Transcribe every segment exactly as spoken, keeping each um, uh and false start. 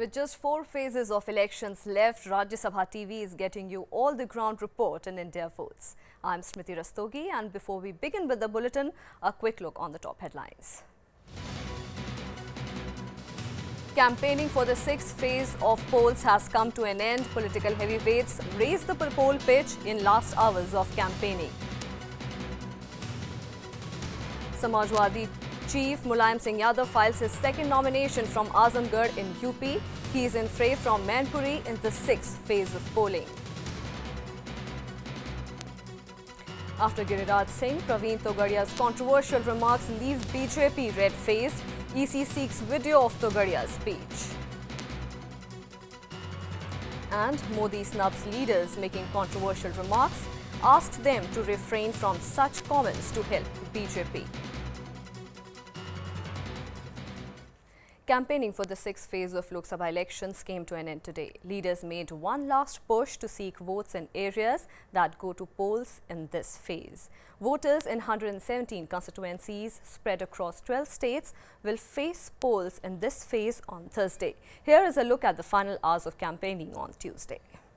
With just four phases of elections left, Rajya Sabha T V is getting you all the ground report in India votes. I'm Smriti Rastogi, and before we begin with the bulletin, a quick look on the top headlines. Campaigning for the sixth phase of polls has come to an end. Political heavyweights raised the poll pitch in last hours of campaigning. Samajwadi Chief Mulayam Singh Yadav files his second nomination from Azamgarh in U P. He is in fray from Mainpuri in the sixth phase of polling. After Giriraj Singh, Praveen Togadia's controversial remarks leave B J P red-faced. E C seeks video of Togadia's speech. And Modi snubs leaders making controversial remarks, asks them to refrain from such comments to help B J P. Campaigning for the sixth phase of Lok Sabha elections came to an end today. Leaders made one last push to seek votes in areas that go to polls in this phase. Voters in one hundred seventeen constituencies spread across twelve states will face polls in this phase on Thursday. Here is a look at the final hours of campaigning on Tuesday.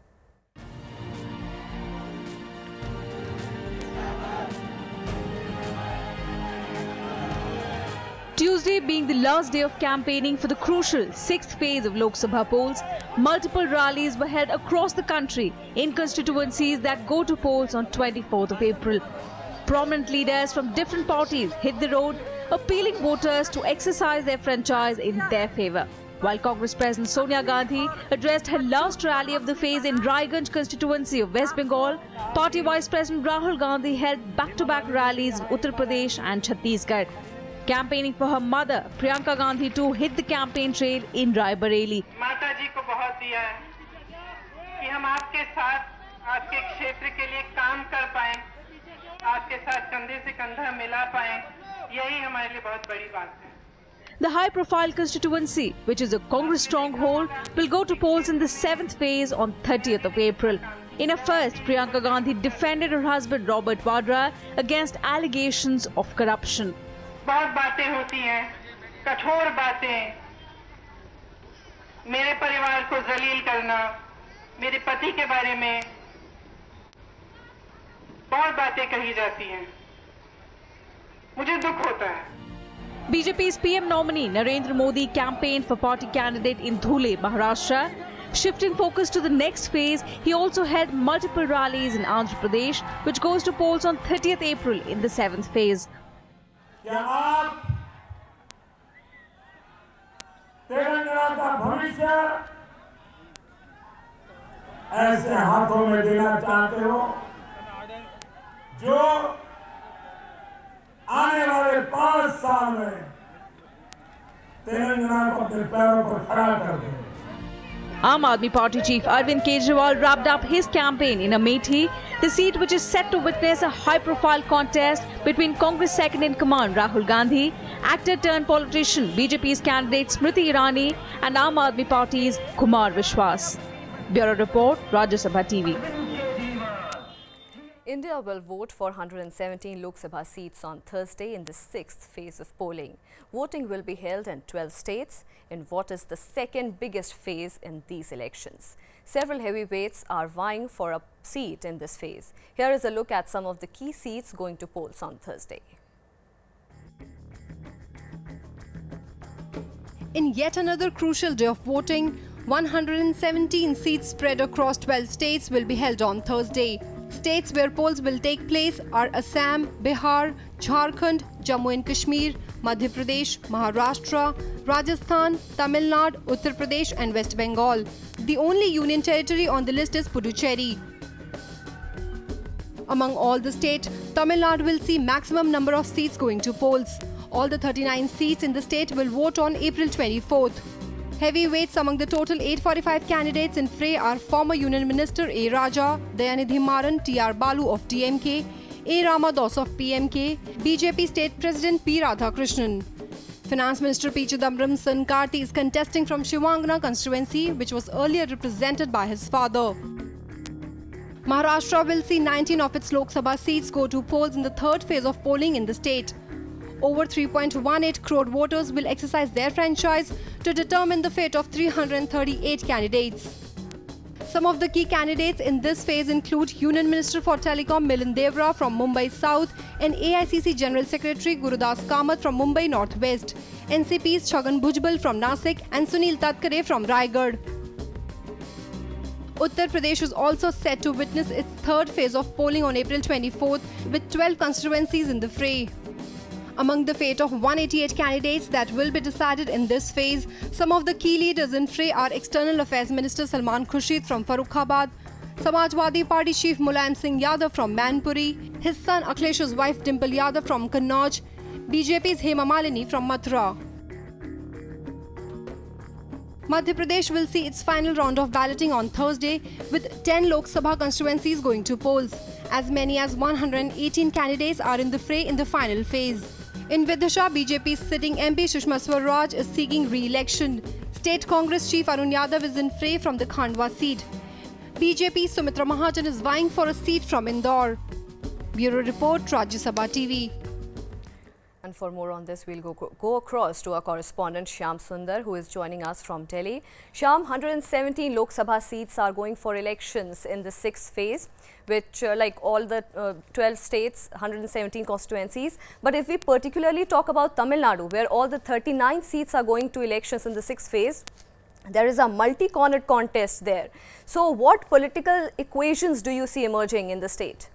Tuesday being the last day of campaigning for the crucial sixth phase of Lok Sabha polls, multiple rallies were held across the country in constituencies that go to polls on twenty-fourth of April. Prominent leaders from different parties hit the road, appealing voters to exercise their franchise in their favour. While Congress President Sonia Gandhi addressed her last rally of the phase in Raiganj constituency of West Bengal, Party Vice President Rahul Gandhi held back-to-back rallies in Uttar Pradesh and Chhattisgarh. Campaigning for her mother, Priyanka Gandhi too hit the campaign trail in Rai Bareli. माता जी को बहुत दिया है कि हम आपके साथ आपके क्षेत्र के लिए काम कर पाएं, आपके साथ कंधे से कंधा मिला पाएं, यही हमारे लिए बहुत बड़ी बात है. The high-profile constituency, which is a Congress stronghold, will go to polls in the seventh phase on thirtieth of April. In a first, Priyanka Gandhi defended her husband Robert Vadra against allegations of corruption. बहुत बातें होती हैं, कठोर बातें, मेरे परिवार को जलील करना, मेरे पति के बारे में बहुत बातें कही जाती हैं, मुझे दुख होता है. B J P's P M nominee Narendra Modi campaigned for party candidate in Dhule, Maharashtra. Shifting focus to the next phase, he also held multiple rallies in Andhra Pradesh, which goes to polls on thirtieth April in the seventh phase. क्या आप तेलंगाना का भविष्य ऐसे हाथों में देना चाहते हो जो आने वाले पांच साल में तेलंगाना को अपने पैरों पर खड़ा कर दे? Aam Aadmi Party chief Arvind Kejriwal wrapped up his campaign in Amethi, the seat which is set to witness a high-profile contest between Congress second-in-command Rahul Gandhi, actor-turned-politician B J P's candidate Smriti Irani and Aam Aadmi Party's Kumar Vishwas. Bureau Report, Rajya Sabha T V. India will vote for one hundred seventeen Lok Sabha seats on Thursday in the sixth phase of polling. Voting will be held in twelve states in what is the second biggest phase in these elections. Several heavyweights are vying for a seat in this phase. Here is a look at some of the key seats going to polls on Thursday. In yet another crucial day of voting, one hundred seventeen seats spread across twelve states will be held on Thursday. States where polls will take place are Assam, Bihar, Jharkhand, Jammu and Kashmir, Madhya Pradesh, Maharashtra, Rajasthan, Tamil Nadu, Uttar Pradesh and West Bengal. The only union territory on the list is Puducherry. Among all the states, Tamil Nadu will see maximum number of seats going to polls. All the thirty-nine seats in the state will vote on April twenty-fourth. Heavyweights among the total eight hundred forty-five candidates in fray are former Union Minister A. Raja, Dayanidhi Maran, T R Balu of D M K, A. Ramados of P M K, B J P State President P. Radhakrishnan. Finance Minister P. Chidambaram Son Karti is contesting from Shivangana constituency, which was earlier represented by his father. Maharashtra will see nineteen of its Lok Sabha seats go to polls in the third phase of polling in the state. over three point one eight crore voters will exercise their franchise to determine the fate of three hundred thirty-eight candidates. Some of the key candidates in this phase include Union Minister for Telecom Milind Devra from Mumbai South and A I C C General Secretary Gurudas Kamath from Mumbai Northwest, N C P's Chhagan Bhujbal from Nasik and Sunil Tatkare from Raigad. Uttar Pradesh is also set to witness its third phase of polling on April twenty-fourth with twelve constituencies in the fray. Among the fate of one hundred eighty-eight candidates that will be decided in this phase, some of the key leaders in fray are External Affairs Minister Salman Khurshid from Farrukhabad, Samajwadi Party Chief Mulayam Singh Yadav from Manpuri, his son Akhlesh's wife Dimple Yadav from Kannauj, B J P's Hema Malini from Mathura. Madhya Pradesh will see its final round of balloting on Thursday with ten Lok Sabha constituencies going to polls. As many as one hundred eighteen candidates are in the fray in the final phase. In Vidisha, B J P's sitting M P Sushma Swaraj is seeking re-election. State Congress Chief Arun Yadav is in fray from the Khandwa seat. B J P's Sumitra Mahajan is vying for a seat from Indore. Bureau Report, Rajya Sabha T V. And for more on this, we'll go, go across to our correspondent Shyam Sundar, who is joining us from Delhi. Shyam, one hundred seventeen Lok Sabha seats are going for elections in the sixth phase, which uh, like all the uh, twelve states, one hundred seventeen constituencies. But if we particularly talk about Tamil Nadu, where all the thirty-nine seats are going to elections in the sixth phase, there is a multi-cornered contest there. So what political equations do you see emerging in the state?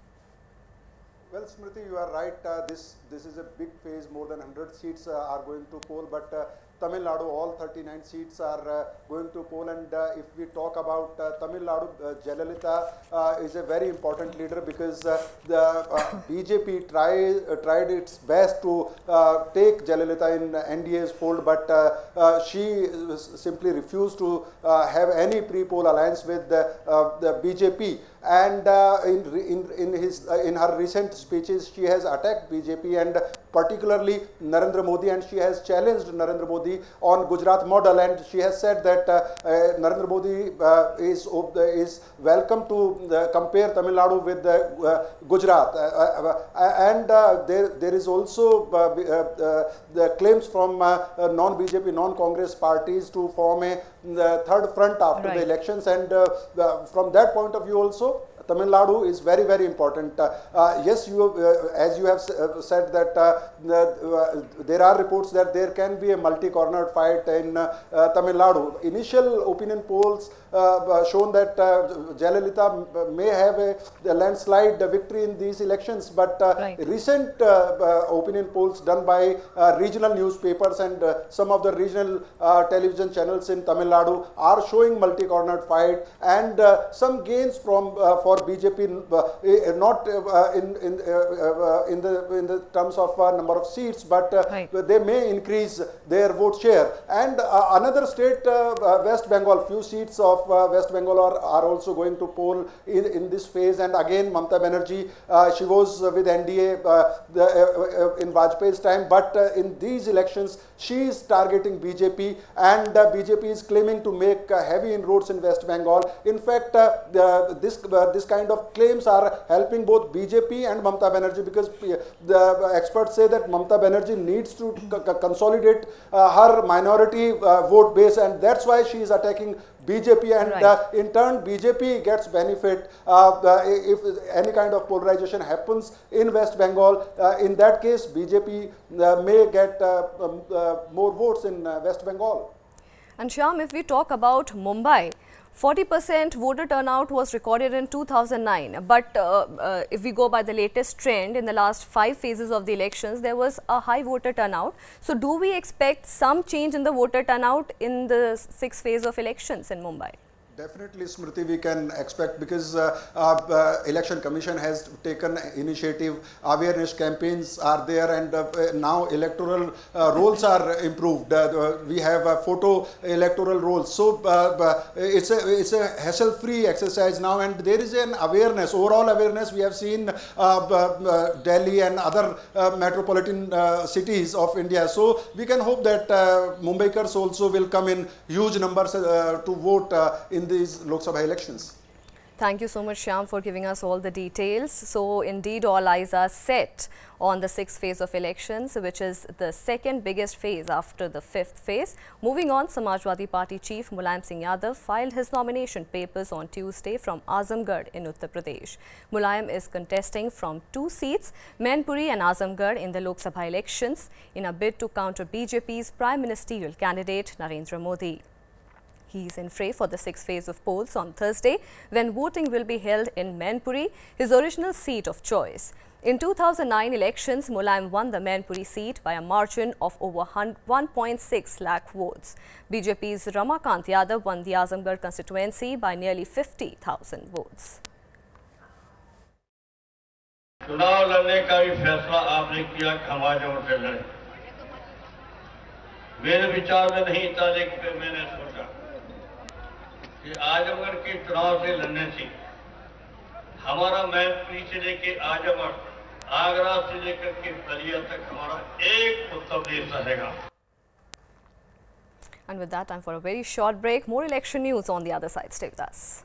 Well, Smriti, you are right. Uh, this this is a big phase. More than one hundred seats uh, are going to poll, but uh, Tamil Nadu, all thirty-nine seats are uh, going to poll. And uh, if we talk about uh, Tamil Nadu, uh, Jayalalitha uh, is a very important leader because uh, the uh, B J P try, uh, tried its best to uh, take Jayalalitha in N D A's fold, but uh, uh, she simply refused to uh, have any pre-poll alliance with the, uh, the B J P. And uh, in, in, in, his, uh, in her recent speeches, she has attacked B J P and particularly Narendra Modi, and she has challenged Narendra Modi on Gujarat model, and she has said that uh, uh, Narendra Modi uh, is, uh, is welcome to uh, compare Tamil Nadu with uh, Gujarat. Uh, uh, and uh, there, there is also uh, uh, the claims from uh, uh, non-B J P, non-Congress parties to form a the third front after right. the elections, and uh, the, from that point of view also Tamil Nadu is very very important. Uh, uh, yes, you uh, as you have uh, said that uh, the, uh, there are reports that there can be a multi-cornered fight in uh, uh, Tamil Nadu. Initial opinion polls uh, shown that uh, Jayalalitha may have a, a landslide victory in these elections, but uh, right. recent uh, uh, opinion polls done by uh, regional newspapers and uh, some of the regional uh, television channels in Tamil Nadu are showing multi-cornered fight and uh, some gains from uh, for B J P, uh, not uh, in in uh, uh, in the in the terms of uh, number of seats, but uh, right. they may increase their vote share. And uh, another state, uh, uh, West Bengal, few seats of uh, West Bengal are, are also going to poll in in this phase. And again, Mamata Banerjee, uh, she was with N D A uh, the, uh, uh, in Vajpayee's time, but uh, in these elections she is targeting B J P, and uh, B J P is claiming to make uh, heavy inroads in West Bengal. In fact, uh, the, this uh, this kind of claims are helping both B J P and Mamata Banerjee, because the experts say that Mamata Banerjee needs to consolidate uh, her minority uh, vote base, and that's why she is attacking B J P, and right. uh, in turn B J P gets benefit uh, if any kind of polarization happens in West Bengal. Uh, in that case, B J P uh, may get uh, um, uh, more votes in uh, West Bengal. And Shyam, if we talk about Mumbai, forty percent voter turnout was recorded in two thousand nine, but uh, uh, if we go by the latest trend in the last five phases of the elections, there was a high voter turnout. So do we expect some change in the voter turnout in the sixth phase of elections in Mumbai? Definitely, Smriti, we can expect, because uh, uh, Election Commission has taken initiative, awareness campaigns are there, and uh, now electoral uh, rolls are improved. Uh, we have uh, photo electoral rolls, so uh, it's a it's a hassle-free exercise now, and there is an awareness, overall awareness. We have seen uh, uh, Delhi and other uh, metropolitan uh, cities of India, so we can hope that uh, Mumbaikars also will come in huge numbers uh, to vote uh, in these Lok Sabha elections. Thank you so much, Shyam, for giving us all the details. So, indeed, all eyes are set on the sixth phase of elections, which is the second biggest phase after the fifth phase. Moving on, Samajwadi Party Chief Mulayam Singh Yadav filed his nomination papers on Tuesday from Azamgarh in Uttar Pradesh. Mulayam is contesting from two seats, Mainpuri and Azamgarh, in the Lok Sabha elections in a bid to counter B J P's Prime Ministerial candidate Narendra Modi. He is in fray for the sixth phase of polls on Thursday, when voting will be held in Mainpuri, his original seat of choice. In two thousand nine elections, Mulayam won the Mainpuri seat by a margin of over one point six lakh votes. B J P's Ramakant Yadav won the Azamgarh constituency by nearly fifty thousand votes. चुनाव लड़ने का भी फैसला आपने किया, हमारे vote से लड़े। मेरे विचार में नहीं था, लेकिन मैंने सोचा कि आजमगढ़ के चुनाव से लड़ने से हमारा मैनपुरी से लेकर आजमगढ़, आगरा से लेकर के बलिया तक हमारा एक उत्तर प्रदेश रहेगा। And with that, time for a very short break. More election news on the other side. Stay with us.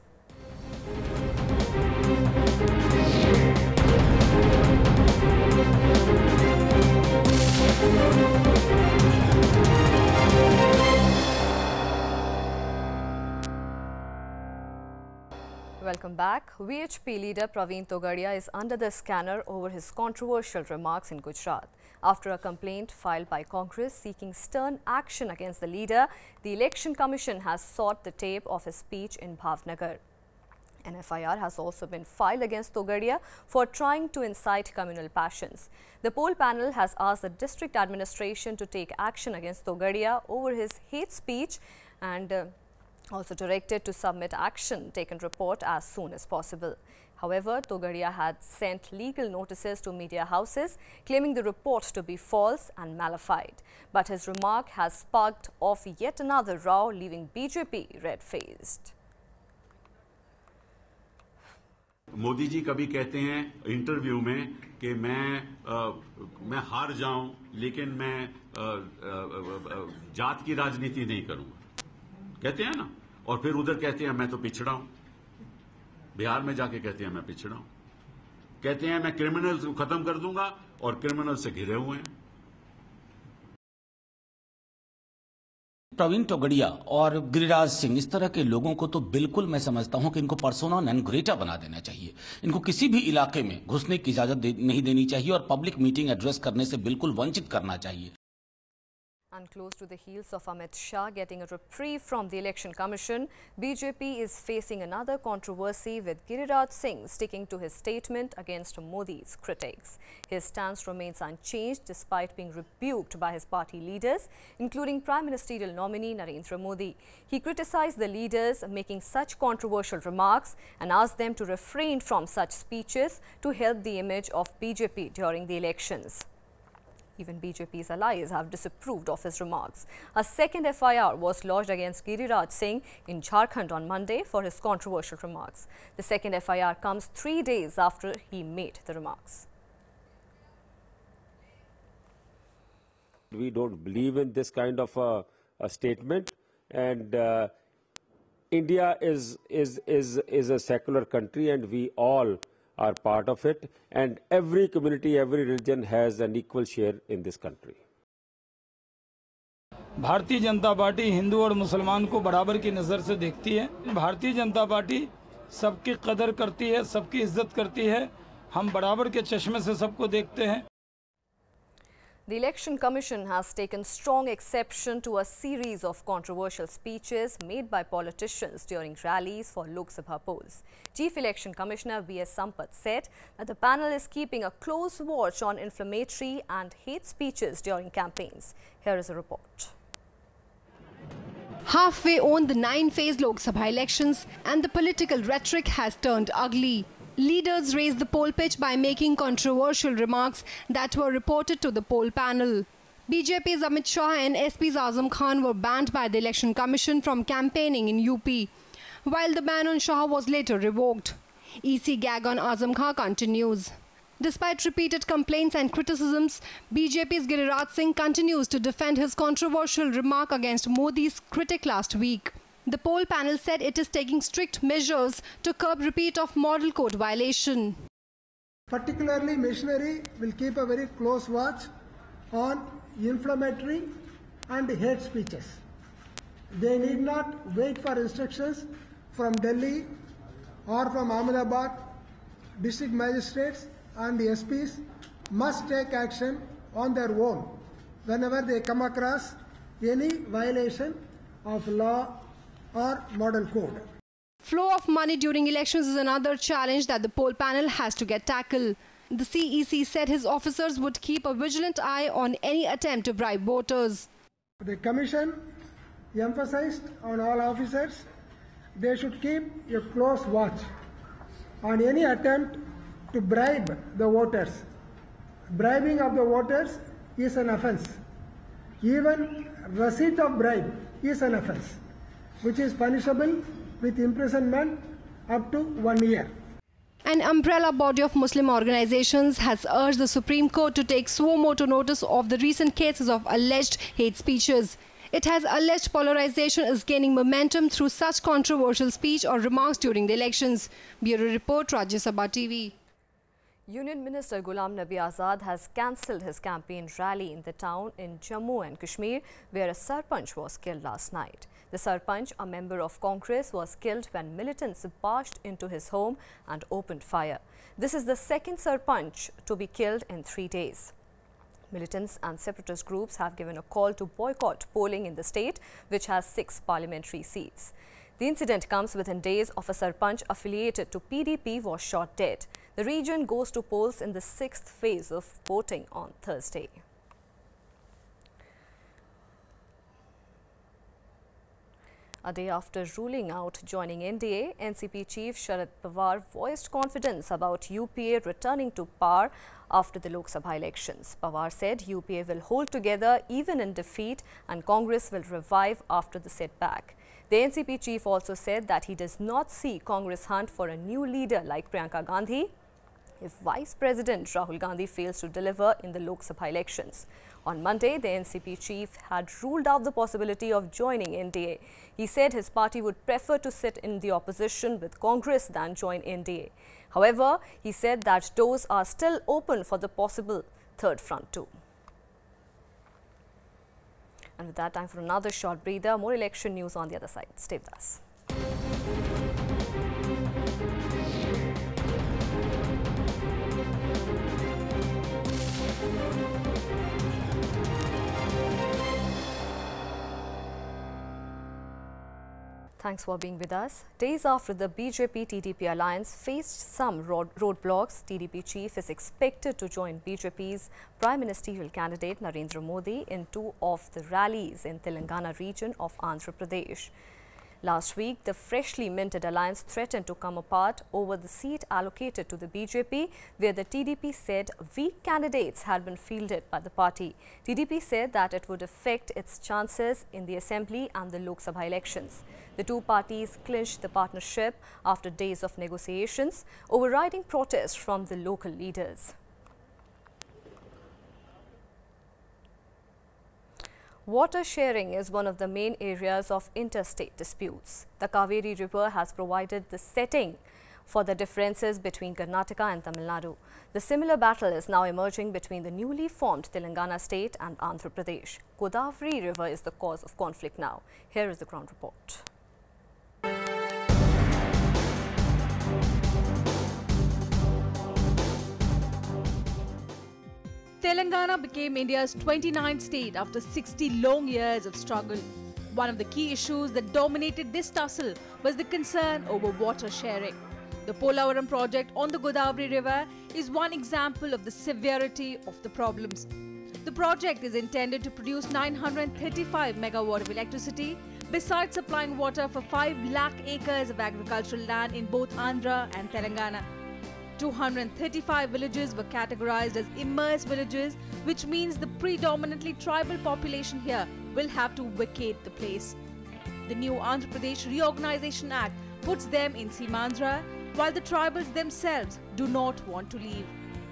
Welcome back. V H P leader Praveen Togadia is under the scanner over his controversial remarks in Gujarat. After a complaint filed by Congress seeking stern action against the leader, the Election Commission has sought the tape of his speech in Bhavnagar. An F I R has also been filed against Togadia for trying to incite communal passions. The poll panel has asked the district administration to take action against Togadia over his hate speech and uh, also directed to submit action taken report as soon as possible. However, Togadia had sent legal notices to media houses claiming the report to be false and malified. But his remark has sparked off yet another row, leaving B J P red-faced. Modi ji कभी कहते हैं interview में कि मैं आ, मैं हार जाऊं, लेकिन मैं आ, आ, आ, जात की राजनीति नहीं करूंगा, कहते हैं ना। और फिर उधर कहते हैं मैं तो पिछड़ा हूं, बिहार में जाके कहते हैं मैं पिछड़ा हूं, कहते हैं मैं क्रिमिनल्स को खत्म कर दूंगा और क्रिमिनल से घिरे हुए हैं। प्रवीण तोगड़िया और गिरिराज सिंह, इस तरह के लोगों को तो बिल्कुल मैं समझता हूं कि इनको पर्सोना नॉन ग्रेटा बना देना चाहिए। इनको किसी भी इलाके में घुसने की इजाजत दे, नहीं देनी चाहिए और पब्लिक मीटिंग एड्रेस करने से बिल्कुल वंचित करना चाहिए। And close to the heels of Amit Shah getting a reprieve from the Election Commission, B J P is facing another controversy with Giriraj Singh sticking to his statement against Modi's critics. His stance remains unchanged despite being rebuked by his party leaders, including Prime Ministerial nominee Narendra Modi. He criticized the leaders making such controversial remarks and asked them to refrain from such speeches to help the image of B J P during the elections. Even B J P's allies have disapproved of his remarks. A second F I R was lodged against Giriraj Singh in Jharkhand on Monday for his controversial remarks. The second F I R comes three days after he made the remarks. We don't believe in this kind of a, a statement, and uh, India is, is, is, is a secular country, and we all are part of it, and every community, every religion has an equal share in this country. Bharatiya Janata party Hindu और मुसलमान को बराबर की नज़र से देखती है। Bharatiya Janata party सबकी कदर करती है, सबकी इज्जत करती है। हम बराबर के चश्मे से सबको देखते हैं। The Election Commission has taken strong exception to a series of controversial speeches made by politicians during rallies for Lok Sabha polls. Chief Election Commissioner V S Sampath said that the panel is keeping a close watch on inflammatory and hate speeches during campaigns. Here is a report. Halfway on the nine-phase Lok Sabha elections, and the political rhetoric has turned ugly. Leaders raised the poll pitch by making controversial remarks that were reported to the poll panel. B J P's Amit Shah and S P's Azam Khan were banned by the Election Commission from campaigning in U P, while the ban on Shah was later revoked. E C gag on Azam Khan continues. Despite repeated complaints and criticisms, B J P's Giriraj Singh continues to defend his controversial remark against Modi's critic last week. The poll panel said it is taking strict measures to curb repeat of model code violation. Particularly, machinery will keep a very close watch on inflammatory and hate speeches. They need not wait for instructions from Delhi or from Ahmedabad. District magistrates and the S Ps must take action on their own whenever they come across any violation of law or model code. Flow of money during elections is another challenge that the poll panel has to get tackled. The C E C said his officers would keep a vigilant eye on any attempt to bribe voters. The Commission emphasized on all officers they should keep a close watch on any attempt to bribe the voters. Bribing of the voters is an offence. Even receipt of bribe is an offence, which is punishable with imprisonment up to one year. An umbrella body of Muslim organizations has urged the Supreme Court to take suo motu notice of the recent cases of alleged hate speeches. It has alleged polarization is gaining momentum through such controversial speech or remarks during the elections. Bureau Report, Rajya Sabha T V. Union Minister Ghulam Nabi Azad has cancelled his campaign rally in the town in Jammu and Kashmir, where a Sarpanch was killed last night. The Sarpanch, a member of Congress, was killed when militants barged into his home and opened fire. This is the second Sarpanch to be killed in three days. Militants and separatist groups have given a call to boycott polling in the state, which has six parliamentary seats. The incident comes within days of a Sarpanch affiliated to P D P was shot dead. The region goes to polls in the sixth phase of voting on Thursday. A day after ruling out joining N D A, N C P chief Sharad Pawar voiced confidence about U P A returning to power after the Lok Sabha elections. Pawar said U P A will hold together even in defeat and Congress will revive after the setback. The N C P chief also said that he does not see Congress hunt for a new leader like Priyanka Gandhi if Vice President Rahul Gandhi fails to deliver in the Lok Sabha elections. On Monday, the N C P chief had ruled out the possibility of joining N D A. He said his party would prefer to sit in the opposition with Congress than join N D A. However, he said that doors are still open for the possible third front too. And with that, time for another short breather. More election news on the other side. Stay with us. Thanks for being with us. Days after the B J P T D P alliance faced some road roadblocks, T D P chief is expected to join B J P's Prime Ministerial candidate Narendra Modi in two of the rallies in Telangana region of Andhra Pradesh. Last week, the freshly minted alliance threatened to come apart over the seat allocated to the B J P, where the T D P said weak candidates had been fielded by the party. T D P said that it would affect its chances in the Assembly and the Lok Sabha elections. The two parties clinched the partnership after days of negotiations, overriding protests from the local leaders. Water sharing is one of the main areas of interstate disputes. The Kaveri River has provided the setting for the differences between Karnataka and Tamil Nadu. The similar battle is now emerging between the newly formed Telangana state and Andhra Pradesh. Godavari River is the cause of conflict now. Here is the ground report. Telangana became India's twenty-ninth state after sixty long years of struggle. One of the key issues that dominated this tussle was the concern over water sharing. The Polavaram project on the Godavari River is one example of the severity of the problems. The project is intended to produce nine hundred thirty-five megawatt of electricity, besides supplying water for five lakh acres of agricultural land in both Andhra and Telangana. two hundred thirty-five villages were categorized as immersed villages, which means the predominantly tribal population here will have to vacate the place. The new Andhra Pradesh Reorganization Act puts them in Simandhra, while the tribals themselves do not want to leave.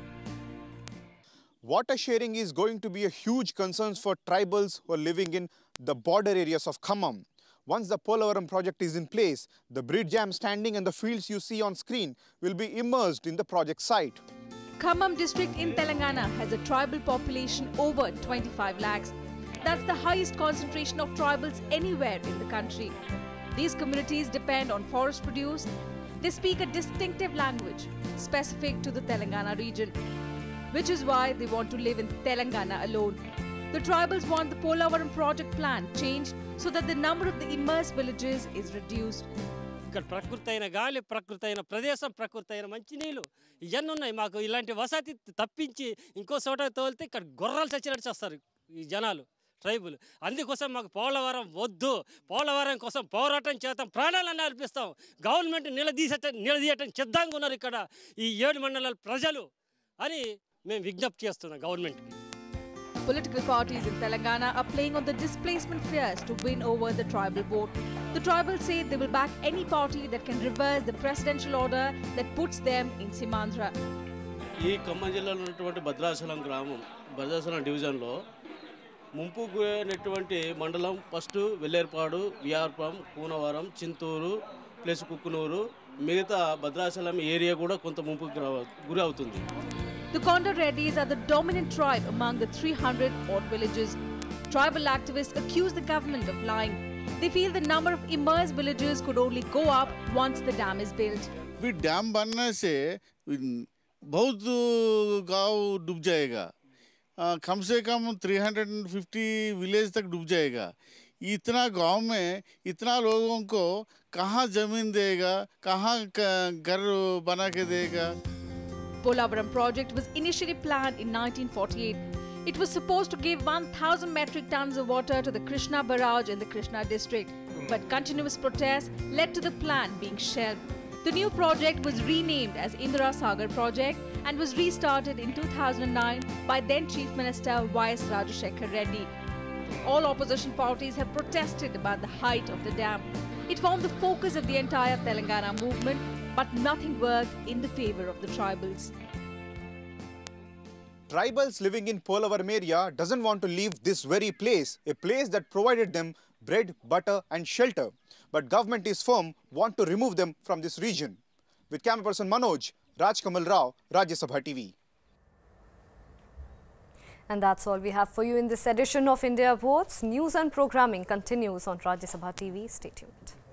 Water sharing is going to be a huge concern for tribals who are living in the border areas of Khammam. Once the Polavaram project is in place, the bridge I am standing and the fields you see on screen will be immersed in the project site. Khammam district in Telangana has a tribal population over twenty-five lakhs. That's the highest concentration of tribals anywhere in the country. These communities depend on forest produce. They speak a distinctive language specific to the Telangana region, which is why they want to live in Telangana alone. The tribals want the Polavaram project plan changed so that the number of the immersed villages is reduced. ఇక్కడ ప్రకృతి అయిన గాలి, ప్రకృతి అయిన ప్రదేశం, ప్రకృతి అయిన మంచినీళ్ళు ఇవన్నీ ఉన్నాయి. మాకు ఇలాంటి వసతి తప్పించి ఇంకో చోట తోలితే ఇక్కడ గొర్రెలు చచ్చినట్టు చేస్తారు ఈ జనాలు ట్రైబుల్. అందుకోసం మాకు పోలవరం వద్దు, పోలవరం కోసం పోరాటం చేస్తాం, ప్రాణాలను అర్పిస్తాం. గవర్నమెంట్ నిలదీసట నిలదీయటం సిద్ధంగా ఉన్నారు ఇక్కడ ఈ ఏడు మండలాల ప్రజలు అని మేము విజ్ఞప్తి చేస్తున్నాం గవర్నమెంట్కి. Political parties in Telangana are playing on the displacement fears to win over the tribal vote. The tribals say they will back any party that can reverse the presidential order that puts them in Simandra. ఈ ఖమ్మం జిల్లాలో ఉన్నటువంటి భద్రాచలం గ్రామం, భద్రాచలం డివిజన్లో ముంపు గురైనటువంటి మండలం first Velerupadu, VR Puram, Kunavaram, Chintur plus Kukkunur, మిగతా Bhadrachalam area కూడా కొంత ముంపుకు గురి అవుతుంది. The Konda Reddys are the dominant tribe among the three hundred odd villages. Tribal activists accuse the government of lying. They feel the number of immersed villages could only go up once the dam is built. भी dam बनने से बहुत गांव डूब जाएगा, कम से कम तीन सौ पचास विलेज तक डूब जाएगा. इतना गांव में इतना लोगों को कहाँ जमीन देगा, कहाँ घर बना के देगा. Polavaram project was initially planned in nineteen forty-eight. It was supposed to give one thousand metric tons of water to the Krishna barrage in the Krishna district. But continuous protests led to the plan being shelved. The new project was renamed as Indira Sagar project and was restarted in two thousand nine by then Chief Minister Y S Rajashekhar Reddy. All opposition parties have protested about the height of the dam. It formed the focus of the entire Telangana movement, but nothing worked in the favor of the tribals. Tribals living in Polavaram area doesn't want to leave this very place, a place that provided them bread, butter and shelter. But government is firm, want to remove them from this region. With camera person Manoj, Rajkamal Rao, Rajya Sabha T V. And that's all we have for you in this edition of India Votes. News and programming continues on Rajya Sabha T V. Stay tuned.